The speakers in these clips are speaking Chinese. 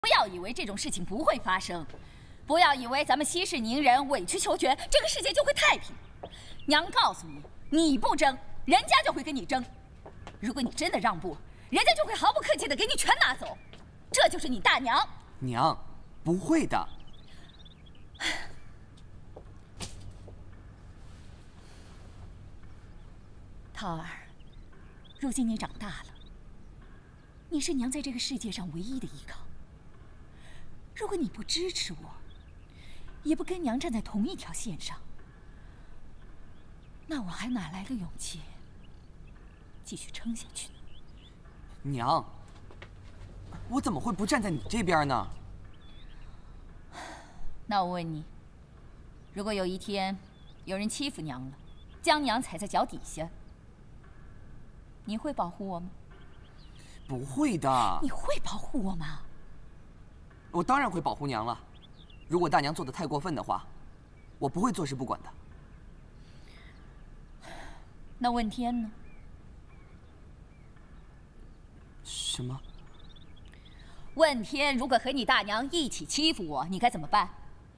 不要以为这种事情不会发生，不要以为咱们息事宁人、委曲求全，这个世界就会太平。娘告诉你，你不争，人家就会跟你争；如果你真的让步，人家就会毫不客气的给你全拿走。这就是你大娘。 娘，不会的。 涛儿，如今你长大了，你是娘在这个世界上唯一的依靠。如果你不支持我，也不跟娘站在同一条线上，那我还哪来的勇气继续撑下去呢？ 娘，我怎么会不站在你这边呢？ 那我问你，如果有一天有人欺负娘了，将娘踩在脚底下，你会保护我吗？ 不会的。 你会保护我吗？ 我当然会保护娘了。如果大娘做得太过分的话，我不会坐视不管的。 那问天呢？ 什么？ 问天如果和你大娘一起欺负我，你该怎么办？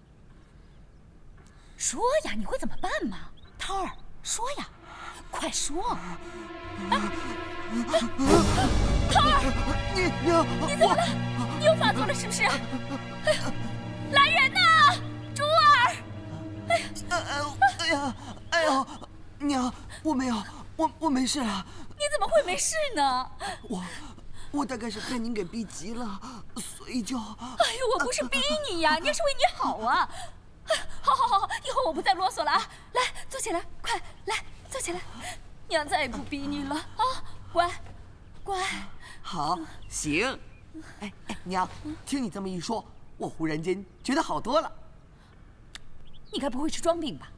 说呀，你会怎么办嘛？涛儿，说呀，快说！啊！涛儿， 娘， 你怎么了？你又发作了是不是？哎呀，来人呐！珠儿！ 哎呦，娘，我没有，我没事啊。 你怎么会没事呢？ 我大概是被您给逼急了，所以就…… 哎呦，我不是逼你呀，娘是为你好啊！好，以后我不再啰嗦了啊！来，坐起来，快来，坐起来。娘再也不逼你了啊！乖。 好，行。哎，娘，听你这么一说，我忽然间觉得好多了。 你该不会是装病吧？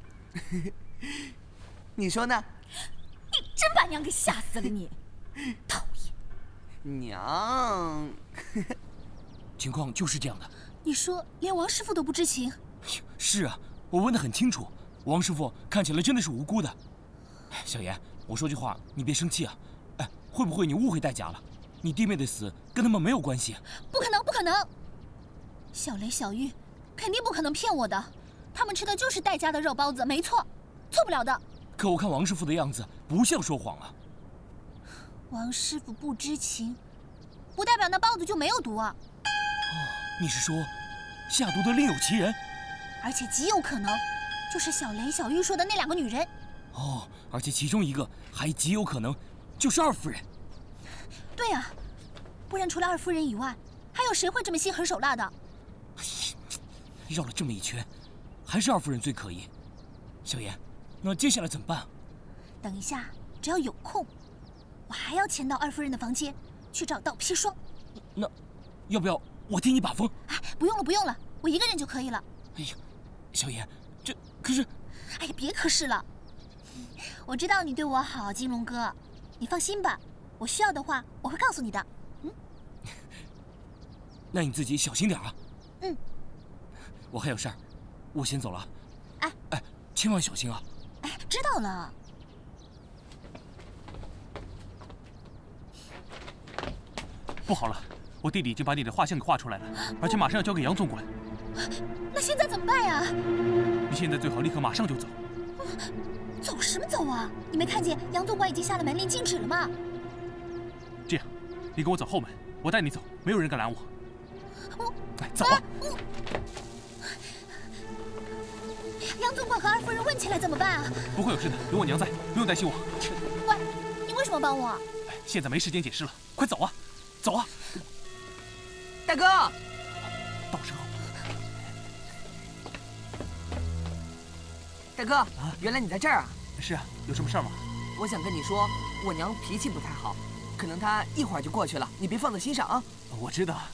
你说呢？ 你真把娘给吓死了你！讨厌！ 娘， 情况就是这样的。 你说连王师傅都不知情？ 是啊，我问得很清楚，王师傅看起来真的是无辜的。小妍，我说句话，你别生气啊。哎，会不会你误会戴甲了？你弟妹的死跟他们没有关系。 不可能，不可能！小雷、小玉肯定不可能骗我的，他们吃的就是戴家的肉包子，没错，错不了的。 可我看王师傅的样子不像说谎啊。 王师傅不知情，不代表那包子就没有毒啊。 哦，你是说下毒的另有其人？ 而且极有可能就是小雷、小玉说的那两个女人。 哦，而且其中一个还极有可能就是二夫人。 对呀，不然除了二夫人以外，还有谁会这么心狠手辣的？ 绕了这么一圈，还是二夫人最可疑。小妍，那接下来怎么办？ 等一下，只要有空，我还要潜到二夫人的房间去找到砒霜。 那要不要我替你把风？ 哎，不用了，不用了，我一个人就可以了。 哎呀，小妍，这可是…… 哎呀，别可是了。我知道你对我好，金龙哥，你放心吧，我需要的话我会告诉你的。 那你自己小心点啊。 嗯。 我还有事儿，我先走了。 哎， 千万小心啊。 哎，知道了。 不好了，我弟弟已经把你的画像给画出来了，而且马上要交给杨总管。 那现在怎么办呀？ 你现在最好立刻马上就走。 走什么走啊？你没看见杨总管已经下了门令禁止了吗？ 这样，你跟我走后门，我带你走，没有人敢拦我。来，走啊！ 杨总管和二夫人问起来怎么办啊？ 不会有事的，有我娘在，不用担心我。 喂，你为什么帮我？ 现在没时间解释了，快走啊！走啊！ 大哥， 到时候。 大哥，原来你在这儿啊！ 是啊，有什么事儿吗？ 我想跟你说，我娘脾气不太好，可能她一会儿就过去了，你别放在心上啊。 我知道。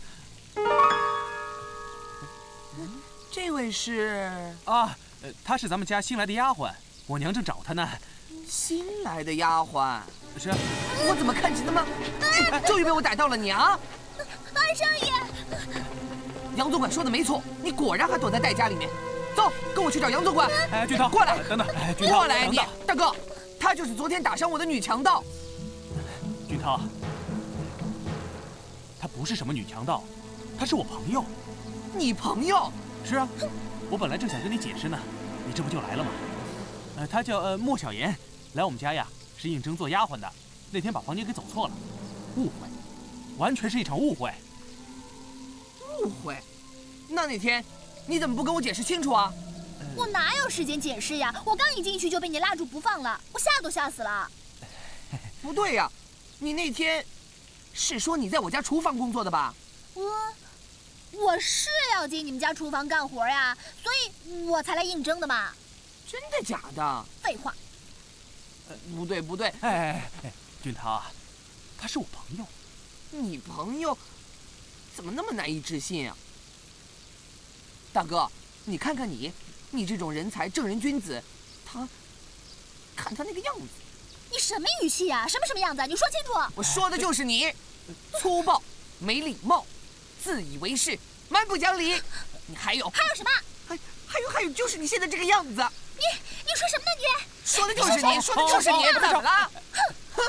这位是啊，她是咱们家新来的丫鬟，我娘正找她呢。 新来的丫鬟？ 是啊。 我怎么看起那么……终于被我逮到了你啊！ 二少爷， 杨总管说的没错，你果然还躲在戴家里面。走，跟我去找杨总管。 哎，俊涛， 过来！ 等等，哎，俊涛， 过来你！大哥，她就是昨天打伤我的女强盗。 俊涛，她不是什么女强盗， 他是我朋友。 你朋友？ 是啊，我本来正想跟你解释呢，你这不就来了吗？他叫莫小妍，来我们家呀是应征做丫鬟的，那天把房间给走错了，误会，完全是一场误会。 误会？那天你怎么不跟我解释清楚啊？ 我哪有时间解释呀？我刚一进去就被你拉住不放了，我吓都吓死了。 不对呀，你那天是说你在我家厨房工作的吧？ 我是要进你们家厨房干活呀，所以我才来应征的嘛。 真的假的？ 废话。 不对。 俊涛，他是我朋友。 你朋友怎么那么难以置信啊？大哥，你看看你这种人才正人君子，看他那个样子。 你什么语气呀？什么样子？你说清楚。 我说的就是你，粗暴、没礼貌、自以为是、蛮不讲理。你还有什么？ 还有，就是你现在这个样子。 你说什么呢你？ 说的就是你，说的就是你，怎么了？哼！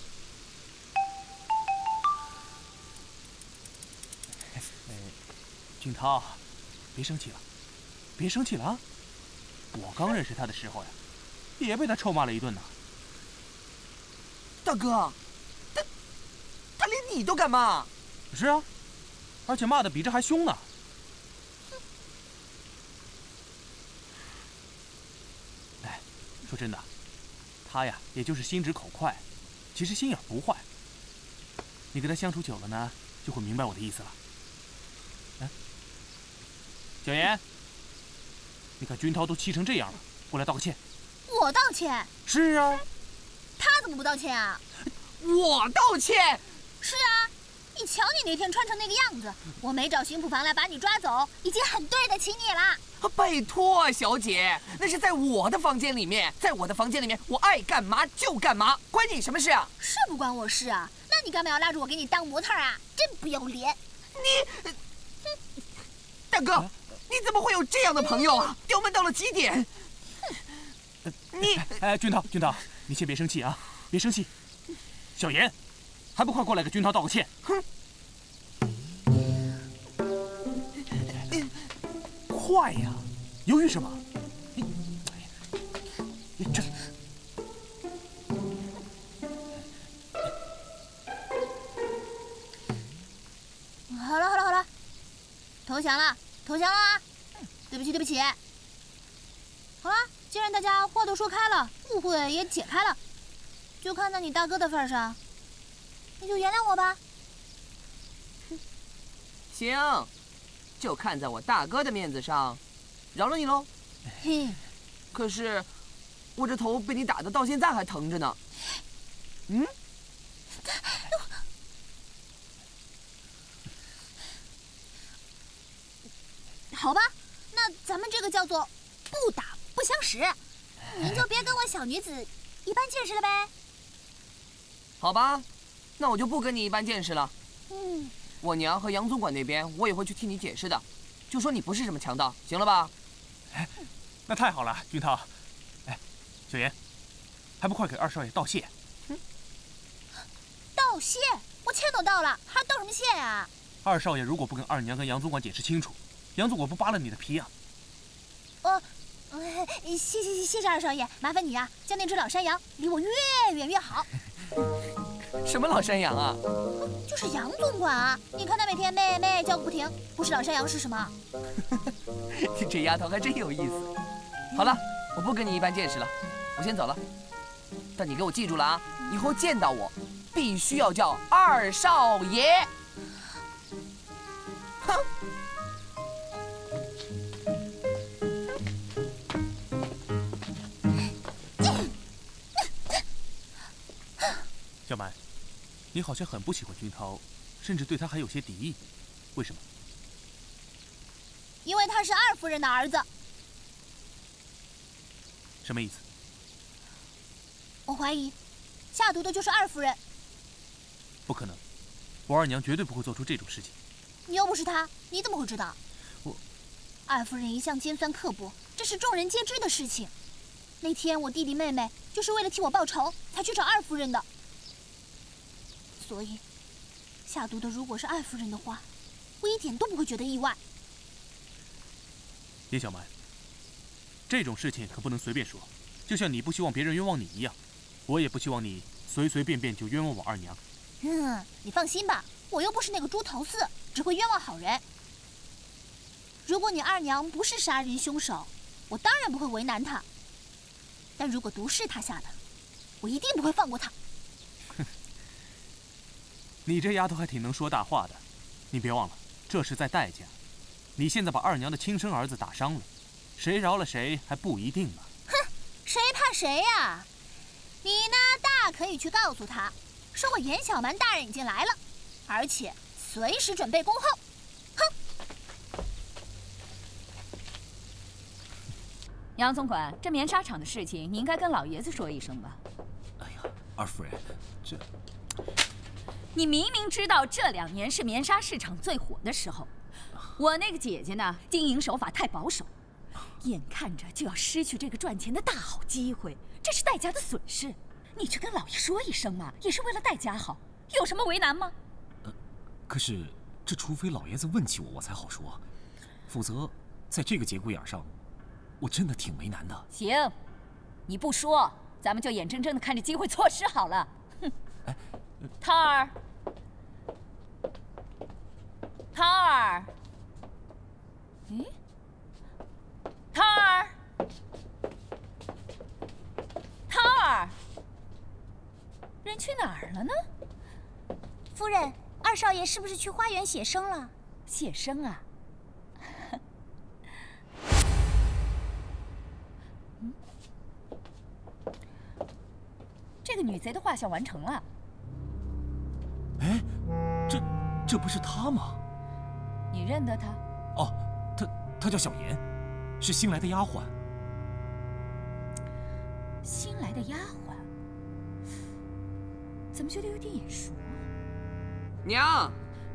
俊涛，别生气了啊！我刚认识他的时候呀，也被他臭骂了一顿呢。 大哥，他连你都敢骂？ 是啊，而且骂的比这还凶呢。说真的，他呀，也就是心直口快，其实心眼不坏。你跟他相处久了呢，就会明白我的意思了。小妍，你看君涛都气成这样了，过来道个歉。 我道歉？ 是啊。 他怎么不道歉啊？ 我道歉？ 是啊，你瞧你那天穿成那个样子，我没找巡捕房来把你抓走，已经很对得起你了。 拜托，小姐，那是在我的房间里面，我爱干嘛就干嘛，关你什么事啊？ 是不关我事啊？那你干嘛要拉着我给你当模特啊？真不要脸！ 大哥，你怎么会有这样的朋友啊？刁蛮到了极点！ 俊涛，你先别生气啊，别生气。小妍，还不快过来给君涛道个歉？ 哼！ 快呀！犹豫什么？这…… 好了，投降了啊！对不起。好了，既然大家话都说开了，误会也解开了，就看在你大哥的份上，你就原谅我吧。 行。就看在我大哥的面子上，饶了你喽。 嘿， 可是我这头被你打的到现在还疼着呢。 好吧，那咱们这个叫做不打不相识，您就别跟我小女子一般见识了呗。 好吧，那我就不跟你一般见识了。我娘和杨总管那边，我也会去替你解释的，就说你不是什么强盗，行了吧？ 那太好了，君涛。小妍，还不快给二少爷道谢？ 道谢？我歉都道了，还道什么谢呀？ 二少爷如果不跟二娘跟杨总管解释清楚，杨总管不扒了你的皮啊？ 谢谢二少爷，麻烦你啊，将那只老山羊离我越远越好。 什么老山羊啊？ 就是杨总管啊！你看他每天咩叫个不停，不是老山羊是什么？ 你这丫头还真有意思。好了，我不跟你一般见识了，我先走了。但你给我记住了啊，以后见到我，必须要叫二少爷。哼！ 小满，你好像很不喜欢君涛，甚至对他还有些敌意，为什么？ 因为他是二夫人的儿子。 什么意思？ 我怀疑，下毒的就是二夫人。 不可能，我二娘绝对不会做出这种事情。 你又不是她，你怎么会知道？ 我， 二夫人一向尖酸刻薄，这是众人皆知的事情。那天我弟弟妹妹就是为了替我报仇，才去找二夫人的。所以，下毒的如果是二夫人的话， 我一点都不会觉得意外。 叶小蛮，这种事情可不能随便说。就像你不希望别人冤枉你一样，我也不希望你随随便便就冤枉我二娘。 你放心吧，我又不是那个猪头四，只会冤枉好人。如果你二娘不是杀人凶手，我当然不会为难她。但如果毒是她下的，我一定不会放过她。 哼，你这丫头还挺能说大话的。你别忘了，这是在代价。你现在把二娘的亲生儿子打伤了，谁饶了谁还不一定呢。 哼，谁怕谁呀？你呢，大可以去告诉他，说我严小蛮大人已经来了，而且随时准备恭候。哼！ 杨总管，这棉纱厂的事情，你应该跟老爷子说一声吧。 哎呀，二夫人，这…… 你明明知道这2年是棉纱市场最火的时候，我那个姐姐呢，经营手法太保守，眼看着就要失去这个赚钱的大好机会，这是代价的损失。你去跟老爷说一声嘛，也是为了代家好，有什么为难吗？ 可是这除非老爷子问起我才好说，否则在这个节骨眼上，我真的挺为难的。 行，你不说，咱们就眼睁睁的看着机会错失好了。哼！ 哎， 涛儿，涛儿，咦？涛儿，涛儿，人去哪儿了呢？ 夫人，二少爷是不是去花园写生了？ 写生啊？这个女贼的画像完成了。 哎，这不是她吗？ 你认得她？ 哦，她叫小妍，是新来的丫鬟。 新来的丫鬟，怎么觉得有点眼熟啊？ 娘，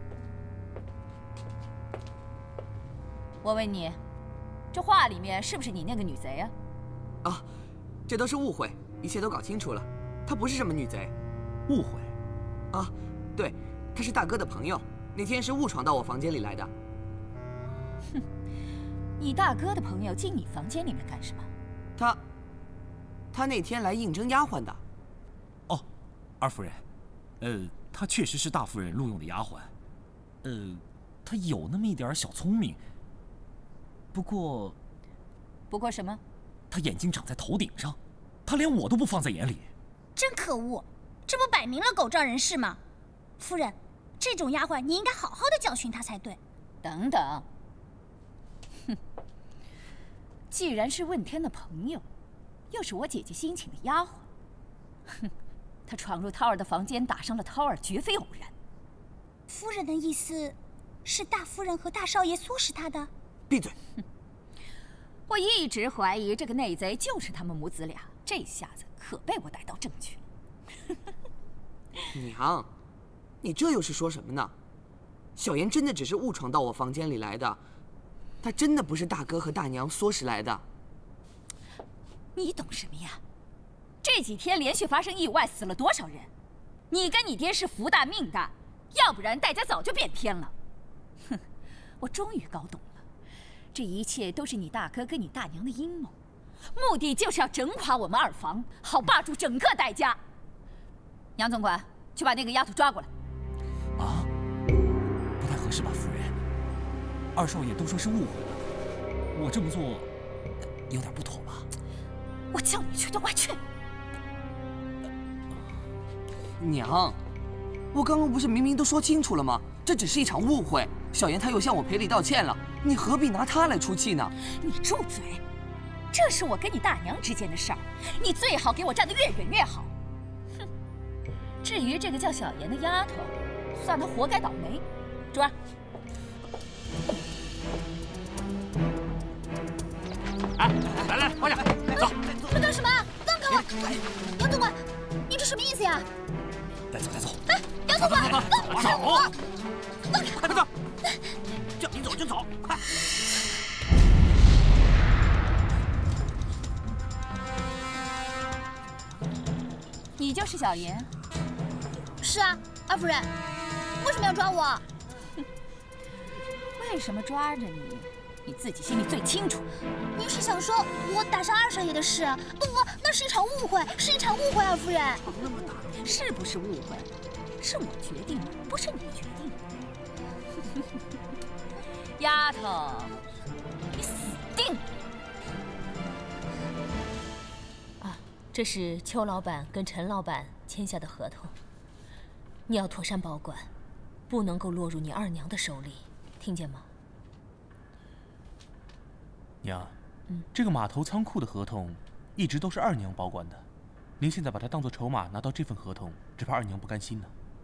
我问你，这画里面是不是你那个女贼啊？ 啊，这都是误会，一切都搞清楚了，她不是什么女贼。 误会？ 啊，对，她是大哥的朋友，那天是误闯到我房间里来的。 哼，你大哥的朋友进你房间里面干什么？ 他那天来应征丫鬟的。 哦，二夫人，她确实是大夫人录用的丫鬟，她有那么一点小聪明。不过什么？ 她眼睛长在头顶上，她连我都不放在眼里。 真可恶，这不摆明了狗仗人势吗？夫人，这种丫鬟你应该好好的教训她才对。 等等，哼，既然是问天的朋友，又是我姐姐新请的丫鬟，哼，她闯入涛儿的房间，打伤了涛儿，绝非偶然。 夫人的意思是大夫人和大少爷唆使她的？ 闭嘴！ 我一直怀疑这个内贼就是他们母子俩，这下子可被我逮到证据了。 娘，你这又是说什么呢？小妍真的只是误闯到我房间里来的，她真的不是大哥和大娘唆使来的。 你懂什么呀？这几天连续发生意外，死了多少人？你跟你爹是福大命大，要不然代价早就变天了。哼，我终于搞懂了，这一切都是你大哥跟你大娘的阴谋，目的就是要整垮我们二房，好霸住整个代家。杨总管，去把那个丫头抓过来。 啊，不太合适吧，夫人？二少爷都说是误会了，我这么做有点不妥吧？ 我叫你去都快去！ 娘，我刚刚不是明明都说清楚了吗？这只是一场误会，小妍她又向我赔礼道歉了，你何必拿她来出气呢？ 你住嘴！这是我跟你大娘之间的事儿，你最好给我站得越远越好。哼！至于这个叫小妍的丫头，算她活该倒霉。抓！ 哎，来，快点，走！ 这干什么？放开我！杨总管，你这什么意思呀？ 带走，带走！ 哎，杨总管，放开我！放开！ 快走！叫你走就走，快！ 你就是小妍？ 是啊，二夫人，为什么要抓我？ 为什么抓着你，你自己心里最清楚。 您是想说我打伤二少爷的事？不，那是一场误会，是一场误会，二夫人。 是不是误会？是我决定的，不是你决定的。丫头，你死定了！ 啊，这是邱老板跟陈老板签下的合同，你要妥善保管，不能够落入你二娘的手里，听见吗？ 娘，这个码头仓库的合同一直都是二娘保管的，您现在把它当做筹码拿到这份合同，只怕二娘不甘心呢。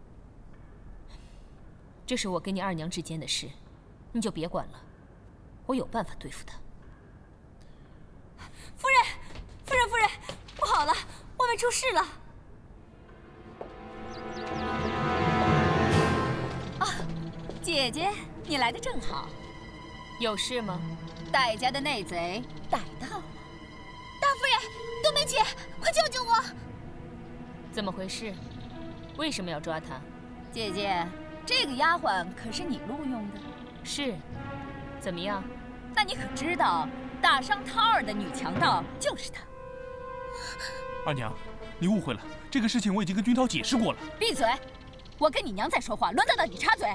这是我跟你二娘之间的事，你就别管了，我有办法对付她。 夫人，不好了，外面出事了！啊，姐姐，你来的正好。 有事吗？ 戴家的内贼逮到了。 大夫人，冬梅姐，快救救我！ 怎么回事？为什么要抓他？ 姐姐，这个丫鬟可是你录用的？ 是。怎么样？ 那你可知道，打伤涛儿的女强盗就是她？ 二娘，你误会了，这个事情我已经跟君涛解释过了。 闭嘴！我跟你娘在说话，轮得到你插嘴？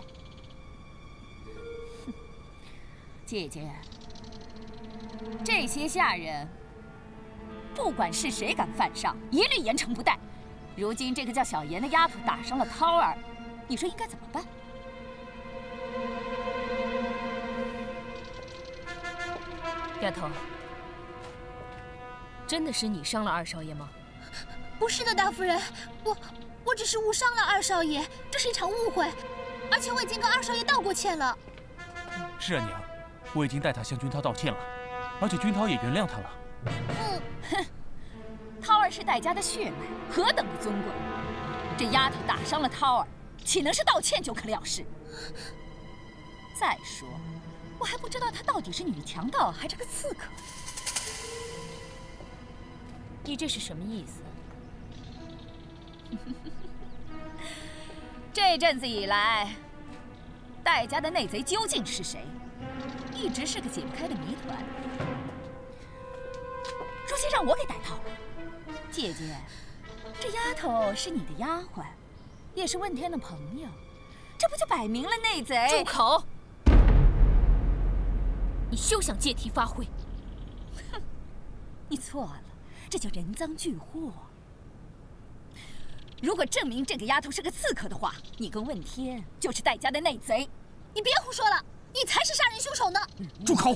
姐姐，这些下人，不管是谁敢犯上，一律严惩不贷。如今这个叫小妍的丫头打伤了涛儿，你说应该怎么办？ 丫头，真的是你伤了二少爷吗？ 不是的，大夫人，我只是误伤了二少爷，这是一场误会，而且我已经跟二少爷道过歉了。 是啊，娘，我已经代他向君涛道歉了，而且君涛也原谅他了。 哼，涛儿是戴家的血脉，何等的尊贵！这丫头打伤了涛儿，岂能是道歉就可了事？再说，我还不知道她到底是女强盗还是个刺客。 你这是什么意思？ 这阵子以来，戴家的内贼究竟是谁，一直是个解不开的谜团。如今让我给逮到了。姐姐，这丫头是你的丫鬟，也是问天的朋友，这不就摆明了内贼？ 住口！你休想借题发挥。 哼，你错了，这叫人赃俱获。如果证明这个丫头是个刺客的话，你跟问天就是戴家的内贼。 你别胡说了，你才是杀人凶手呢！ 住口！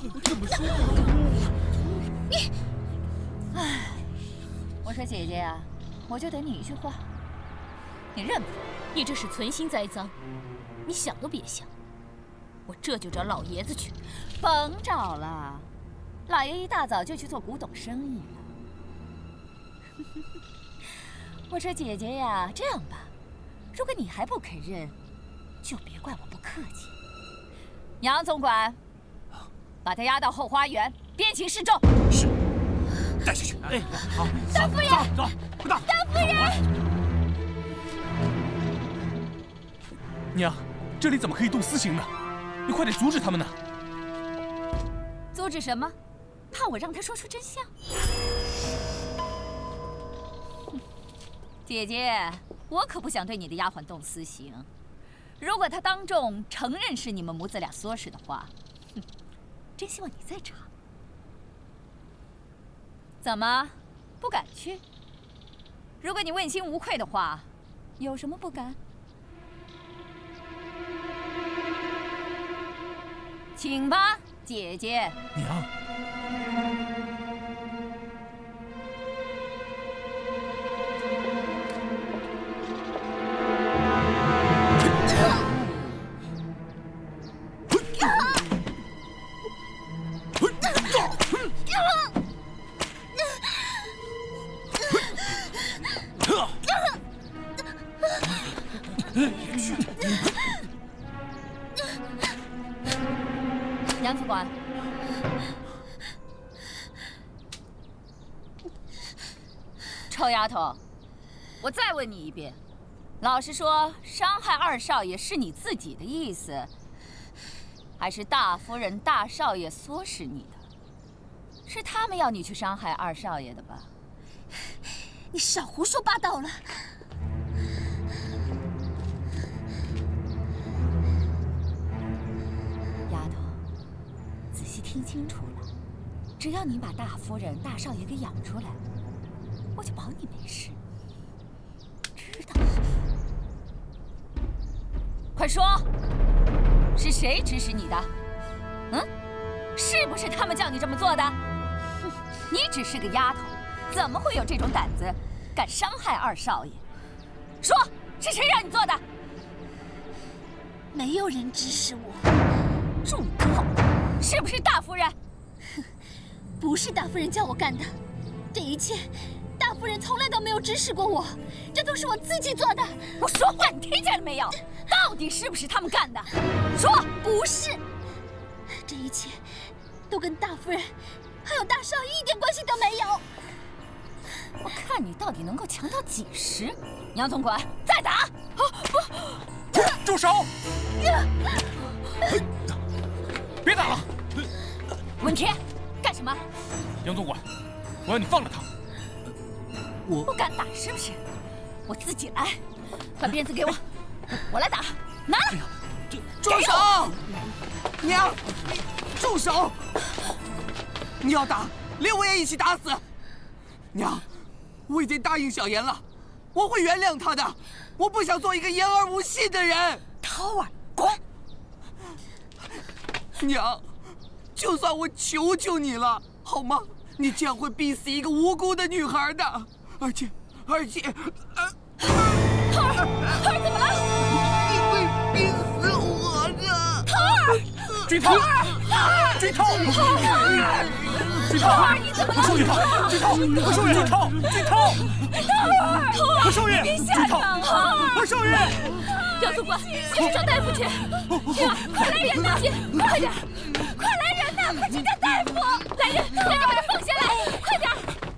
你， 唉，我说姐姐呀，我就等你一句话，你认不认？ 你这是存心栽赃，你想都别想。我这就找老爷子去。 甭找了，老爷一大早就去做古董生意了。我说姐姐呀，这样吧，如果你还不肯认，就别怪我不客气。杨总管，把他押到后花园，鞭刑示众。 是，带下去。哎，好， 大夫人， 走，快到。 大夫人， 娘，这里怎么可以动私刑呢？你快点阻止他们呢！ 阻止什么？怕我让他说出真相？姐姐，我可不想对你的丫鬟动私刑。如果她当众承认是你们母子俩唆使的话，真希望你在场。怎么，不敢去？如果你问心无愧的话，有什么不敢？请吧，姐姐。 娘。 杨总管，臭丫头，我再问你一遍，老实说，伤害二少爷是你自己的意思， 还是大夫人、大少爷唆使你的？是他们要你去伤害二少爷的吧？ 你少胡说八道了！ 丫头，仔细听清楚了，只要你把大夫人、大少爷给养出来，我就保你没事。知道吗？快说，是谁指使你的？嗯，是不是他们叫你这么做的？哼，你只是个丫头，怎么会有这种胆子，敢伤害二少爷？说，是谁让你做的？ 没有人指使我。 住口！是不是大夫人？ 不是大夫人叫我干的，这一切，大夫人从来都没有指使过我，这都是我自己做的。 我说话你听见了没有？到底是不是他们干的？说， 不是。这一切都跟大夫人还有大少爷一点关系都没有。 我看你到底能够强到几时？杨总管，再打！ 住手！别打了！ 文天，干什么？ 杨总管，我要你放了他。 不敢打是不是？我自己来，把鞭子给我，我来打。拿来！ 住手！娘，住手！你要打，连我也一起打死。娘，我已经答应小妍了，我会原谅她的。我不想做一个言而无信的人。 涛儿，滚！ 娘，就算我求求你了，好吗？你这样会逼死一个无辜的女孩的，而且，涛儿， 涛儿怎么了？ 你会逼死我的。 涛儿， 军涛，军涛，军涛， 你怎么了？ 少爷，军涛，二少爷，军涛，军涛，二少爷， 别下场啊！ 二少爷， 杨总管，快去找大夫去！ 天儿，快来人呐！快点，快来人呐！快去叫大夫！来人，赶紧把他放下来！快点！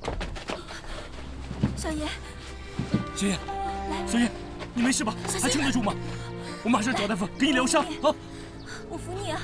少爷， 小妍，小妍，你没事吧？还撑得住吗？我马上找大夫给你疗伤啊！ 我扶你啊！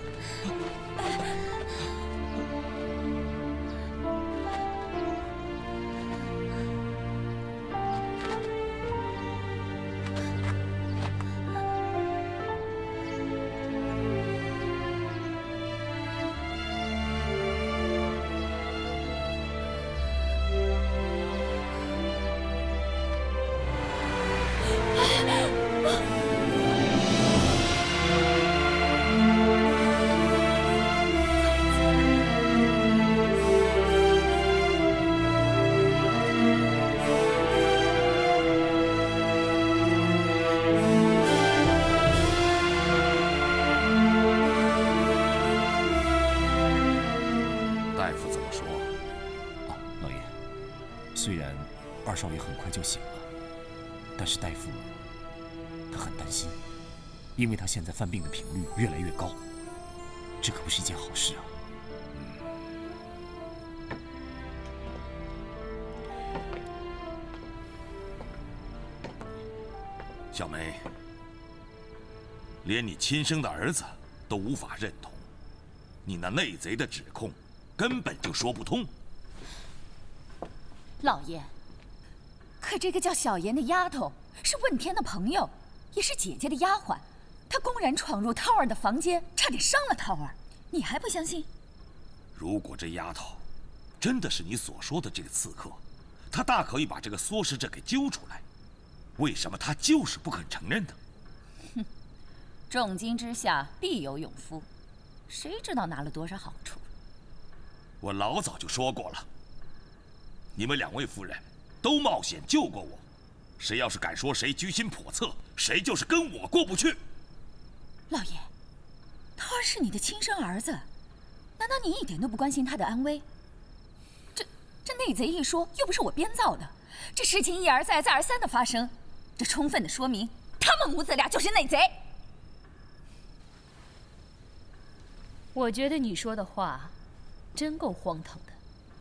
虽然二少爷很快就醒了，但是大夫他很担心，因为他现在犯病的频率越来越高，这可不是一件好事啊。 小梅，连你亲生的儿子都无法认同，你那内贼的指控根本就说不通。 老爷，可这个叫小妍的丫头是问天的朋友，也是姐姐的丫鬟，她公然闯入涛儿的房间，差点伤了涛儿，你还不相信？ 如果这丫头真的是你所说的这个刺客，她大可以把这个唆使者给揪出来，为什么她就是不肯承认呢？ 哼，重金之下必有勇夫，谁知道拿了多少好处？ 我老早就说过了。你们两位夫人都冒险救过我，谁要是敢说谁居心叵测，谁就是跟我过不去。 老爷，涛儿是你的亲生儿子，难道你一点都不关心他的安危？这内贼一说又不是我编造的，这事情一而再再而三的发生，这充分的说明他们母子俩就是内贼。 我觉得你说的话真够荒唐的。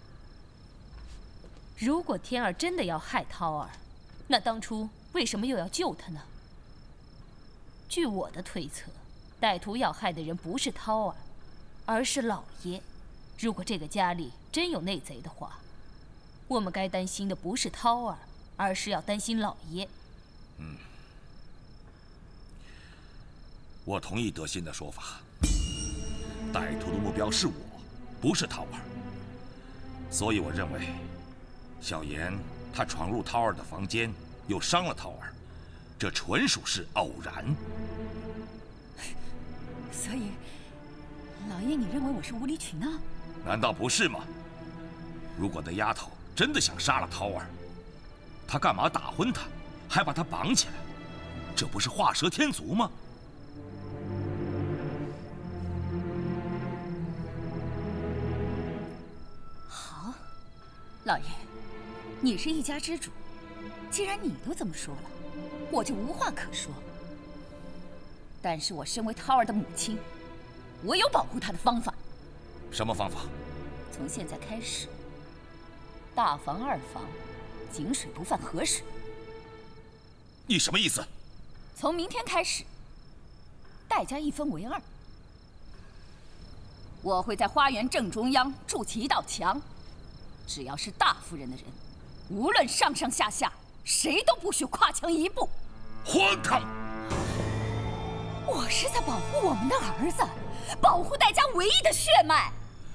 如果天儿真的要害涛儿，那当初为什么又要救他呢？据我的推测， 歹徒要害的人不是涛儿，而是老爷。如果这个家里真有内贼的话，我们该担心的不是涛儿，而是要担心老爷。 我同意德信的说法。歹徒的目标是我，不是涛儿。所以我认为，小妍他闯入涛儿的房间，又伤了涛儿，这纯属是偶然。 所以，老爷，你认为我是无理取闹？ 难道不是吗？如果那丫头真的想杀了涛儿，她干嘛打昏她，还把她绑起来？这不是画蛇添足吗？ 好，老爷，你是一家之主，既然你都这么说了，我就无话可说。但是我身为涛儿的母亲，我有保护她的方法。 什么方法？ 从现在开始，大房、二房，井水不犯河水。 你什么意思？ 从明天开始，代价1分为2。我会在花园正中央筑起一道墙，只要是大夫人的人，无论上上下下，谁都不许跨墙一步。 荒唐！ 我是在保护我们的儿子，保护戴家唯一的血脉。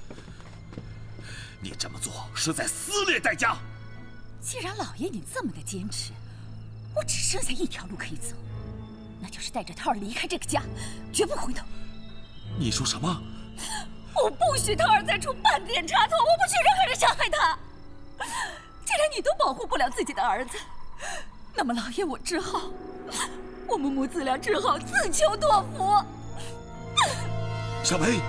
你这么做是在撕裂戴家。 既然老爷你这么的坚持，我只剩下一条路可以走，那就是带着涛儿离开这个家，绝不回头。 你说什么？ 我不许涛儿再出半点差错，我不许任何人伤害他。既然你都保护不了自己的儿子，那么老爷我们母子俩只好自求多福。 小梅，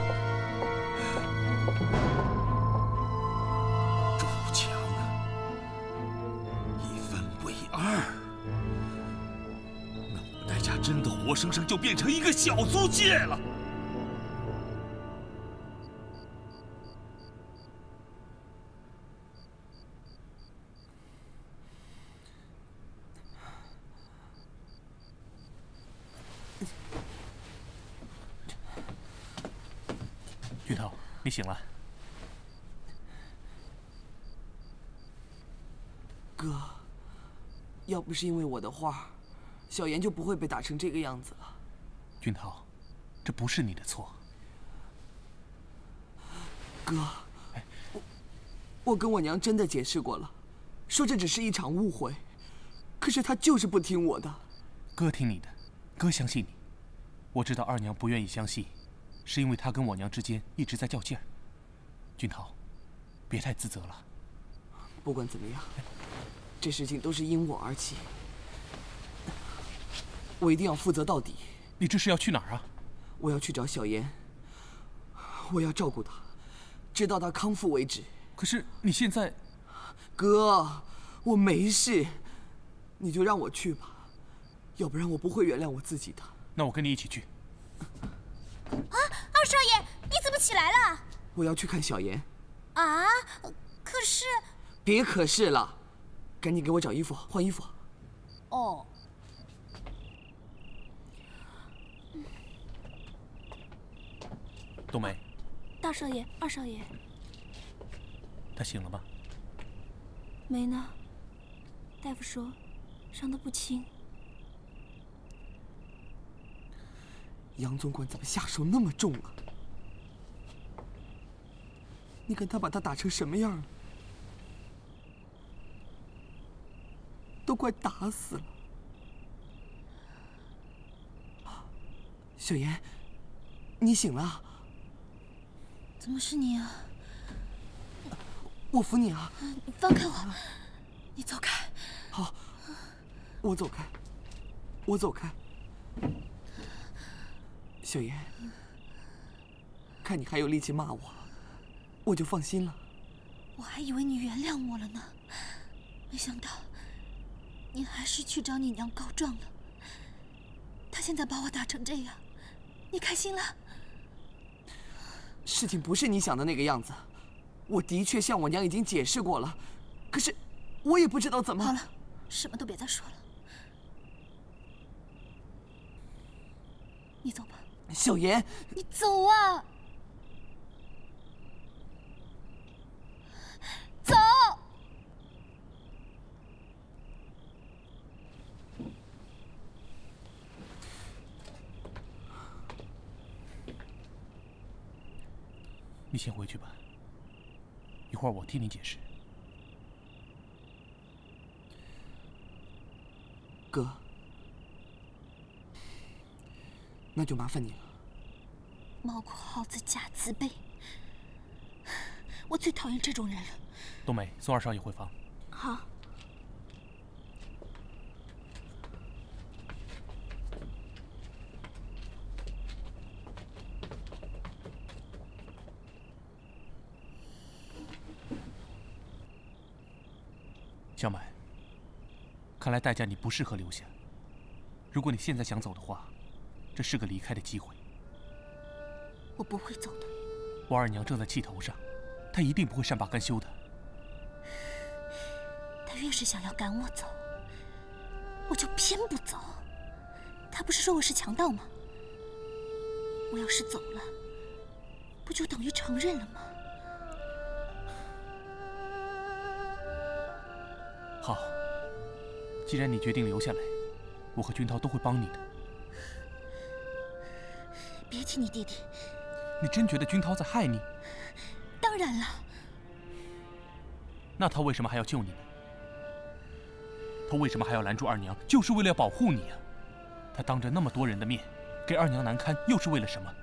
筑墙1分为2，那我们戴家真的活生生就变成一个小租界了。 俊涛，你醒了。 哥，要不是因为我的话，小妍就不会被打成这个样子了。 俊涛，这不是你的错。 哥，我跟我娘真的解释过了，说这只是一场误会，可是她就是不听我的。 哥听你的，哥相信你。我知道二娘不愿意相信，是因为她跟我娘之间一直在较劲儿。俊涛，别太自责了。 不管怎么样，这事情都是因我而起，我一定要负责到底。 你这是要去哪儿啊？ 我要去找小妍，我要照顾她，直到她康复为止。 可是你现在…… 哥，我没事，你就让我去吧，要不然我不会原谅我自己的。 那我跟你一起去。 啊，二少爷，你怎么起来了？ 我要去看小妍。 啊，可是…… 别可是了，赶紧给我找衣服，换衣服。 哦。 冬梅， 大少爷，二少爷， 他醒了吗？ 没呢。大夫说，伤得不轻。 杨总管怎么下手那么重啊？你看他把他打成什么样了？都快打死了。小妍，你醒了？ 怎么是你啊？ 我扶你啊！ 你放开我！你走开！ 好，我走开，我走开。小妍，看你还有力气骂我，我就放心了。 我还以为你原谅我了呢，没想到你还是去找你娘告状了。她现在把我打成这样，你开心了？ 事情不是你想的那个样子，我的确向我娘已经解释过了，可是我也不知道怎么…… 好了，什么都别再说了，你走吧。 小妍， 你走啊！走！ 你先回去吧，一会儿我替你解释。 哥，那就麻烦你了。 猫哭耗子假慈悲，我最讨厌这种人了。 冬梅，送二少爷回房。 好。 小满，看来代价你不适合留下。如果你现在想走的话，这是个离开的机会。 我不会走的。 我二娘正在气头上，她一定不会善罢甘休的。 她越是想要赶我走，我就偏不走。她不是说我是强盗吗？我要是走了，不就等于承认了吗？ 好，既然你决定留下来，我和君涛都会帮你的。 别提你弟弟。 你真觉得君涛在害你？ 当然了。 那他为什么还要救你呢？他为什么还要拦住二娘？就是为了要保护你啊！他当着那么多人的面给二娘难堪，又是为了什么？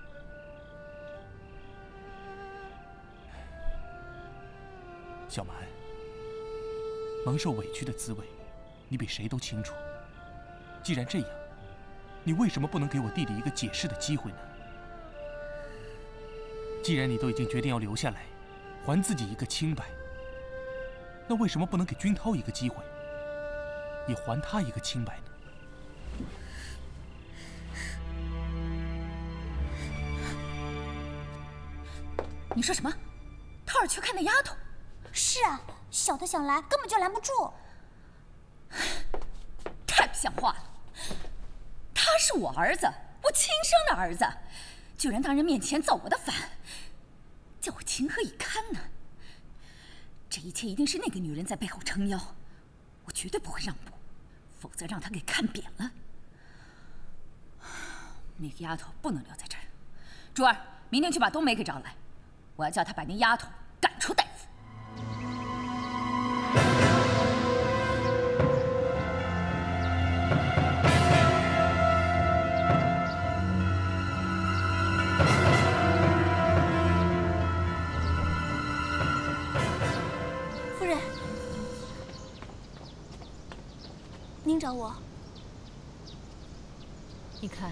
小蛮，蒙受委屈的滋味，你比谁都清楚。既然这样，你为什么不能给我弟弟一个解释的机会呢？既然你都已经决定要留下来，还自己一个清白，那为什么不能给君涛一个机会，也还他一个清白呢？ 你说什么？涛儿去看那丫头？ 是啊，小的想来，根本就拦不住。 太不像话了！他是我儿子，我亲生的儿子，居然当人面前造我的反，叫我情何以堪呢？这一切一定是那个女人在背后撑腰，我绝对不会让步，否则让她给看扁了。那个丫头不能留在这儿。珠儿，明天去把冬梅给找来，我要叫她把那丫头赶出戴府。 夫人，您找我？ 你看，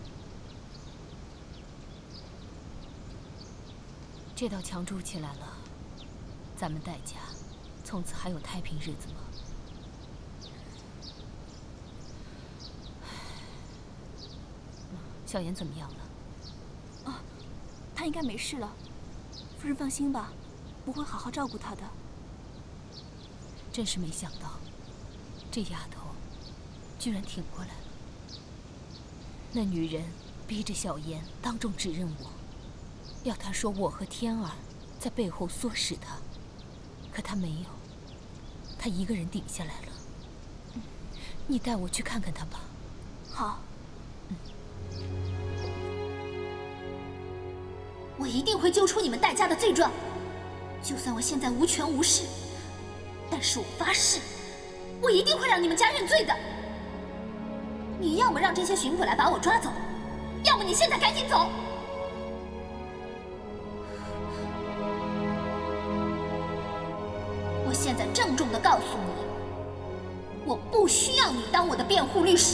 这道墙筑起来了，咱们戴家从此还有太平日子吗？小妍怎么样了？ 她应该没事了，夫人放心吧，我会好好照顾她的。 真是没想到，这丫头居然挺过来了。那女人逼着小妍当众指认我，要她说我和天儿在背后唆使她，可她没有，她一个人顶下来了。你带我去看看她吧。 好。我一定会揪出你们戴家的罪状，就算我现在无权无势，但是我发誓，我一定会让你们家认罪的。你要么让这些巡捕来把我抓走，要么你现在赶紧走。我现在郑重地告诉你，我不需要你当我的辩护律师。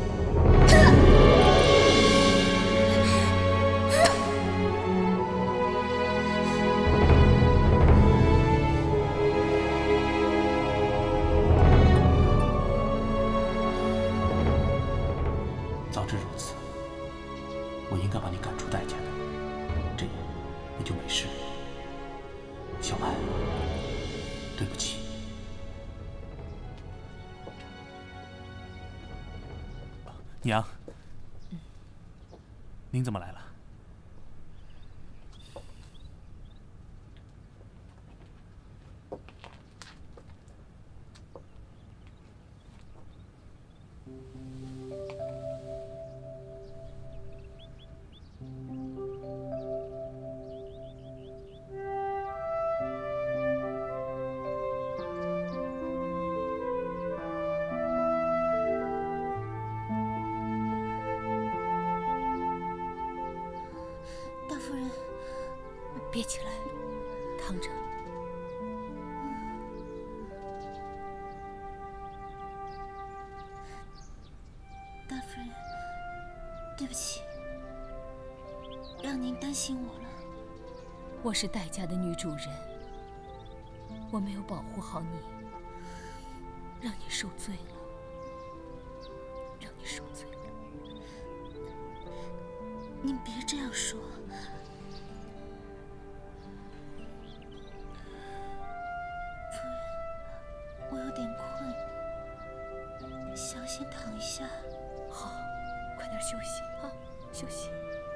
早知如此，我应该把你赶出戴家的，这样你就没事了。小曼，对不起。娘， 您怎么来了？ 别起来，躺着。 大夫人，对不起，让您担心我了。 我是戴家的女主人，我没有保护好你，让你受罪了，让你受罪了。 您别这样说。 我有点困，想先躺一下。 好，快点休息啊，休息。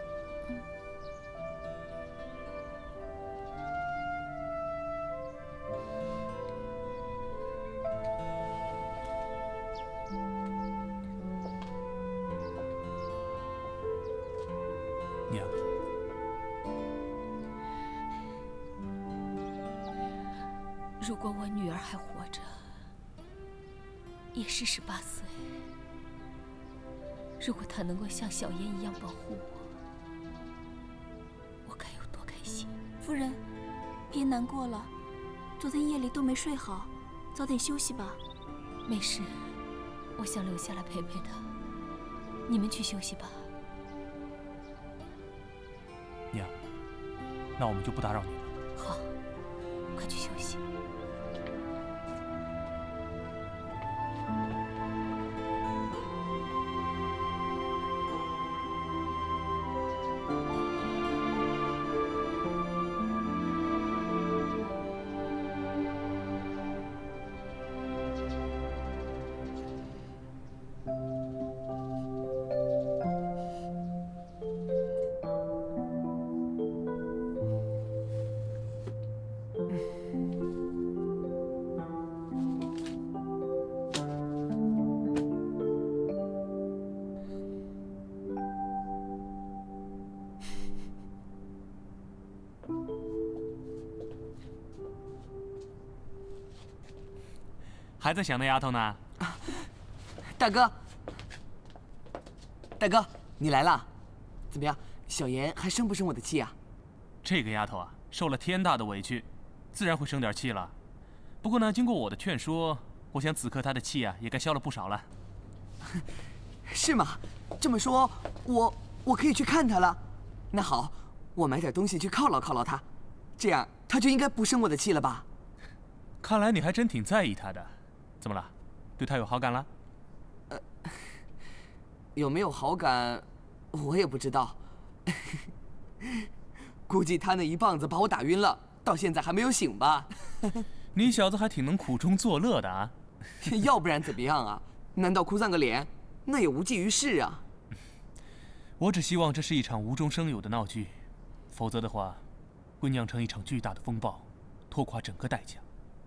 娘。 如果我女儿还活着，也是18岁，如果她能够像小妍一样保护我，我该有多开心！ 夫人，别难过了，昨天夜里都没睡好，早点休息吧。 没事，我想留下来陪陪她。你们去休息吧。 娘，那我们就不打扰你了。 好，快去休息。 还在想那丫头呢？ 大哥，大哥，你来了，怎么样？小妍还生不生我的气啊？ 这个丫头啊，受了天大的委屈，自然会生点气了。不过呢，经过我的劝说，我想此刻她的气啊，也该消了不少了。 是吗？这么说，我可以去看她了。那好，我买点东西去犒劳犒劳她，这样她就应该不生我的气了吧？ 看来你还真挺在意她的。 怎么了？对他有好感了？ 有没有好感，我也不知道。估计他那一棒子把我打晕了，到现在还没有醒吧？ 你小子还挺能苦中作乐的啊！ 要不然怎么样啊？难道哭丧个脸，那也无济于事啊。 我只希望这是一场无中生有的闹剧，否则的话，会酿成一场巨大的风暴，拖垮整个戴家。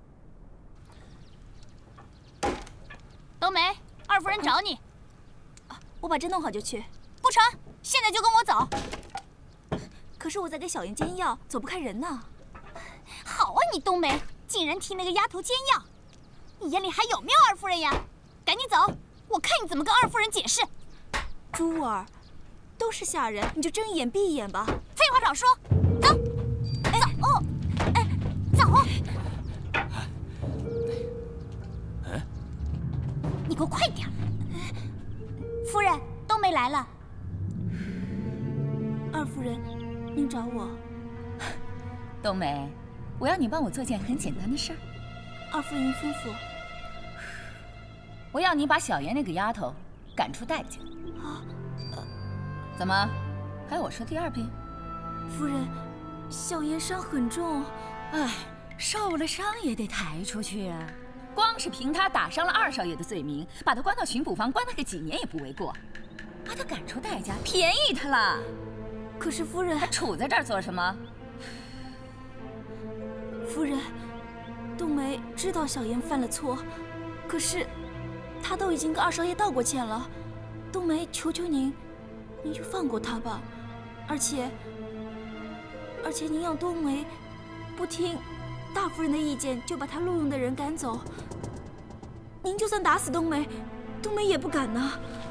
冬梅，二夫人找你。我把针弄好就去。不成，现在就跟我走。可是我在给小妍煎药，走不开人呢。好啊，你冬梅，竟然替那个丫头煎药，你眼里还有没有二夫人呀？赶紧走，我看你怎么跟二夫人解释。珠儿，都是下人，你就睁一眼闭一眼吧。废话少说，走，走，走。 你给我快点！夫人，冬梅来了。二夫人，您找我？ 冬梅，我要你帮我做件很简单的事儿。 二夫人，您吩咐。 我要你把小妍那个丫头赶出戴家。怎么，还要我说第二遍？ 夫人，小妍伤很重。 哎，受了伤也得抬出去啊。 光是凭他打伤了二少爷的罪名，把他关到巡捕房，关他个几年也不为过。 把他赶出戴家，便宜他了。 可是夫人， 他杵在这儿做什么？ 夫人，冬梅知道小妍犯了错，可是她都已经跟二少爷道过歉了。冬梅，求求您，您就放过她吧。而且您让冬梅不听大夫人的意见，就把她录用的人赶走。您就算打死冬梅，冬梅也不敢呢。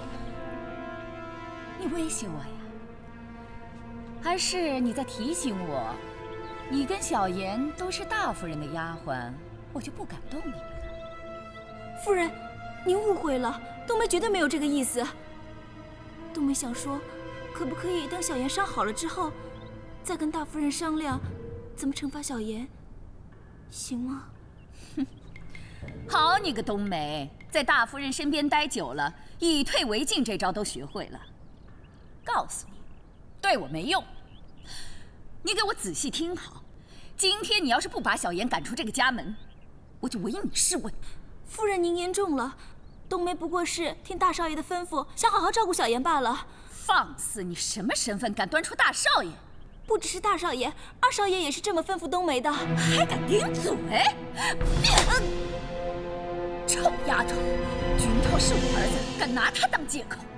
你威胁我呀？还是你在提醒我，你跟小妍都是大夫人的丫鬟，我就不敢动你们了？ 夫人，您误会了，冬梅绝对没有这个意思。冬梅想说，可不可以等小妍伤好了之后，再跟大夫人商量怎么惩罚小妍，行吗？ 哼，好你个冬梅，在大夫人身边待久了，以退为进这招都学会了。告诉你，对我没用。你给我仔细听好，今天你要是不把小妍赶出这个家门，我就唯你是问。 夫人，您言重了。冬梅不过是听大少爷的吩咐，想好好照顾小妍罢了。 放肆！你什么身份，敢端出大少爷？ 不只是大少爷，二少爷也是这么吩咐冬梅的。 还敢顶嘴！臭丫头，君涛是我儿子，敢拿他当借口？